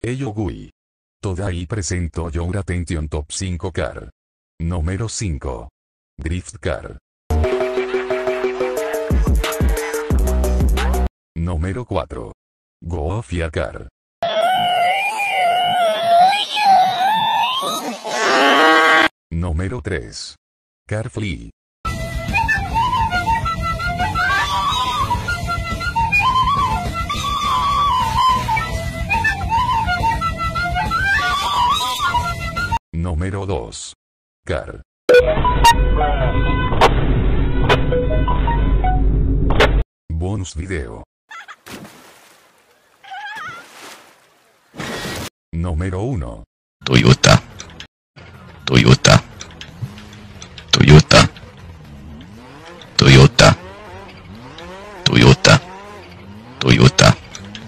Eyo Gui. Todai presento Your Attention Top 5 Car. Número 5. Drift Car. Número 4. Goofia Car. Número 3. Carfree. Número 2. Car. Bonus video. Número 1. Toyota.